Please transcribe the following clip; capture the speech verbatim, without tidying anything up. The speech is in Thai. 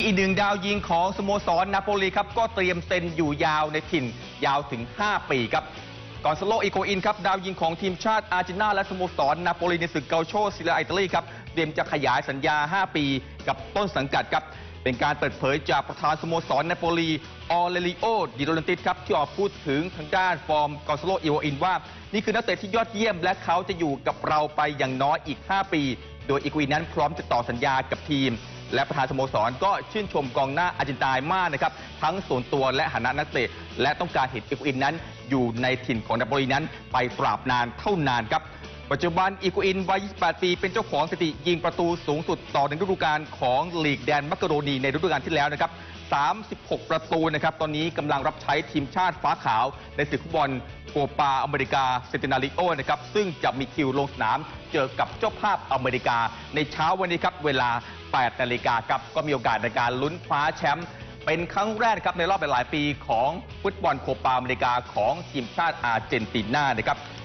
อีกหนึ่งดาวยิงของสโมสรนาโปลีครับก็เตรียมเซ็นอยู่ยาวในถิ่นยาวถึงห้าปีครับกอนซาโล อิโกอินครับดาวยิงของทีมชาติอาร์เจนตินาและสโมสรนาโปลีในศึกเกาโชซีเรียอิตาลีครับเตรียมจะขยายสัญญาห้าปีกับต้นสังกัดครับเป็นการเปิดเผยจากประธานสโมสรนาโปลีออเลริโอดิโดลันติสครับที่ออกพูดถึงทางด้านฟอร์มกอนซาโล อิโกอินว่านี่คือนักเตะที่ยอดเยี่ยมและเขาจะอยู่กับเราไปอย่างน้อยอีกห้าปีโดยอิโกอินนั้นพร้อมจะต่อสัญญากับทีมและประธานสโมสรก็ชื่นชมกองหน้าอาร์เจนตินามากนะครับทั้งส่วนตัวและฐานะนักเตะและต้องการเห็นอิโกอินนั้นอยู่ในถิ่นของนาโปลีนั้นไปตราบนานเท่านานครับปัจจุบันอิโกอินวัยยี่สิบแปดปีเป็นเจ้าของสถิติยิงประตูสูงสุดต่อในฤดูกาลของลีกแดนมักกะโรนีในฤดูกาลที่แล้วนะครับสามสิบหกประตูนะครับตอนนี้กำลังรับใช้ทีมชาติฟ้าขาวในศึกฟุตบอลโคปาอเมริกาเซนตินาริโอนะครับซึ่งจะมีคิวลงสนามเจอกับเจ้าภาพอเมริกาในเช้าวันนี้ครับเวลาแปดนาฬิกาครับก็มีโอกาสในการลุ้นคว้าแชมป์เป็นครั้งแรกครับในรอบหลายปีของฟุตบอลโคปาอเมริกาของทีมชาติอาร์เจนตินานะครับ